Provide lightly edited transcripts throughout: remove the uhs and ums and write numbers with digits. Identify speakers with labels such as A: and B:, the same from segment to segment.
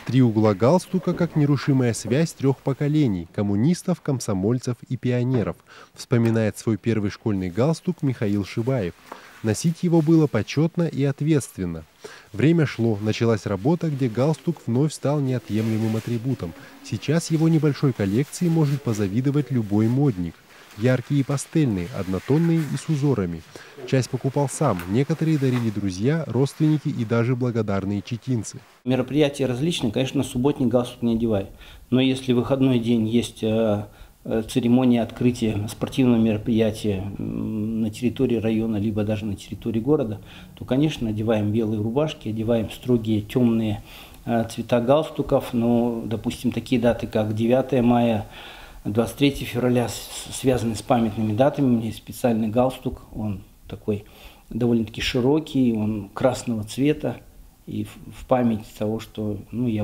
A: Три угла галстука как нерушимая связь трех поколений – коммунистов, комсомольцев и пионеров, вспоминает свой первый школьный галстук Михаил Шибаев. Носить его было почетно и ответственно. Время шло, началась работа, где галстук вновь стал неотъемлемым атрибутом. Сейчас его небольшой коллекции может позавидовать любой модник. Яркие и пастельные, однотонные и с узорами. Часть покупал сам, некоторые дарили друзья, родственники и даже благодарные читинцы.
B: Мероприятия различные, конечно, субботний галстук не одеваю. Но если выходной день есть церемония открытия спортивного мероприятия на территории района, либо даже на территории города, то, конечно, одеваем белые рубашки, одеваем строгие темные цвета галстуков. Но, допустим, такие даты, как 9 мая, 23 февраля связаны с памятными датами. У меня есть специальный галстук, он такой довольно-таки широкий, он красного цвета. И в память того, что я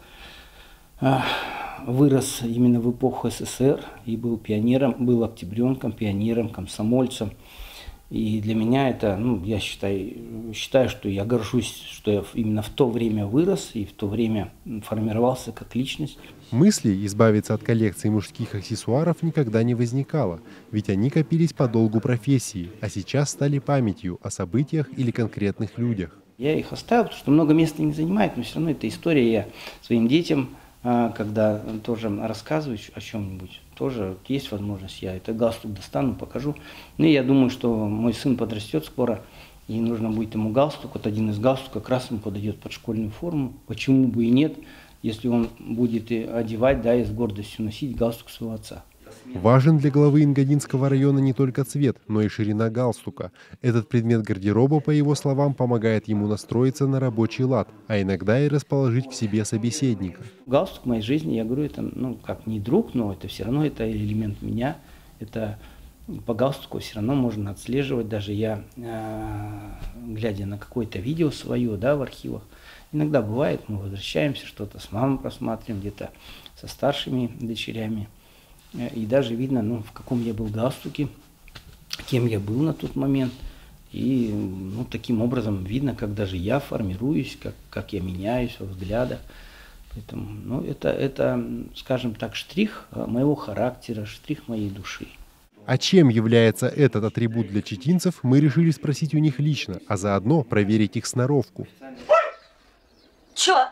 B: вырос именно в эпоху СССР и был пионером, был октябренком, пионером, комсомольцем. И для меня это, я считаю, что я горжусь, что я именно в то время вырос и в то время формировался как личность.
A: Мысли избавиться от коллекции мужских аксессуаров никогда не возникало, ведь они копились по долгу профессии, а сейчас стали памятью о событиях или конкретных людях.
B: Я их оставил, потому что много места не занимает, но все равно эта история я своим детям, когда тоже рассказываю о чем-нибудь, тоже есть возможность, я этот галстук достану, покажу. И я думаю, что мой сын подрастет скоро, и нужно будет ему галстук. Вот один из галстуков как раз ему подойдет под школьную форму. Почему бы и нет, если он будет одевать, и с гордостью носить галстук своего отца.
A: Важен для главы Ингодинского района не только цвет, но и ширина галстука. Этот предмет гардероба, по его словам, помогает ему настроиться на рабочий лад, а иногда и расположить к себе собеседника.
B: Галстук в моей жизни, я говорю, это как не друг, но это все равно это элемент меня. Это по галстуку все равно можно отслеживать. Даже я, глядя на какое-то видео свое, в архивах, иногда бывает, мы возвращаемся, что-то с мамой просматриваем, где-то со старшими дочерями. И даже видно, в каком я был галстуке, кем я был на тот момент. И таким образом видно, как даже я формируюсь, как я меняюсь во взглядах. Поэтому это, скажем так, штрих моего характера, штрих моей души.
A: А чем является этот атрибут для читинцев, мы решили спросить у них лично, а заодно проверить их сноровку.
C: Чё?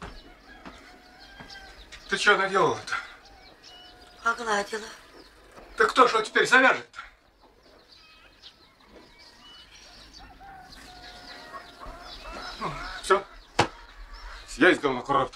D: Ты что наделала-то?
C: Погладила.
D: Так кто что теперь завяжет-то? Все? Съездил на курорт.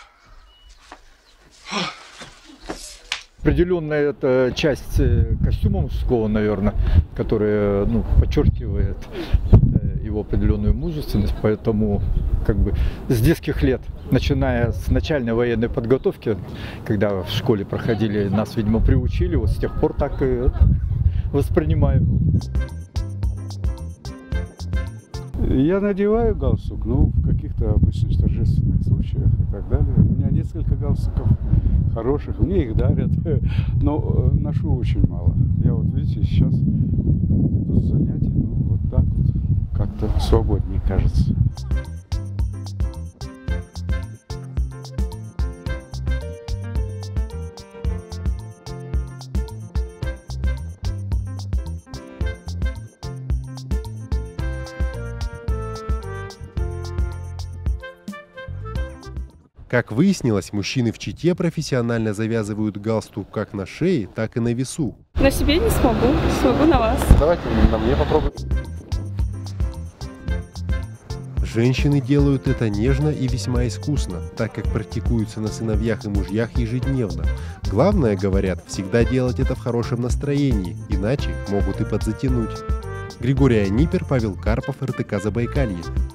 E: Определенная это часть костюма мужского, наверное, которая подчеркивает его определенную мужественность, поэтому с детских лет, начиная с начальной военной подготовки, когда в школе проходили, нас, видимо, приучили, вот с тех пор так и воспринимаю.
F: Я надеваю галстук, в каких-то обычных торжественных случаях и так далее. У меня несколько галстуков хороших, мне их дарят, но ношу очень мало. Я видите, сейчас иду с занятий, вот так вот, как-то свободнее кажется.
A: Как выяснилось, мужчины в Чите профессионально завязывают галстук как на шее, так и на весу.
G: На себе не смогу, смогу на вас.
A: Давайте на мне попробуем. Женщины делают это нежно и весьма искусно, так как практикуются на сыновьях и мужьях ежедневно. Главное, говорят, всегда делать это в хорошем настроении, иначе могут и подзатянуть. Григорий Анипер, Павел Карпов, РТК Забайкалье.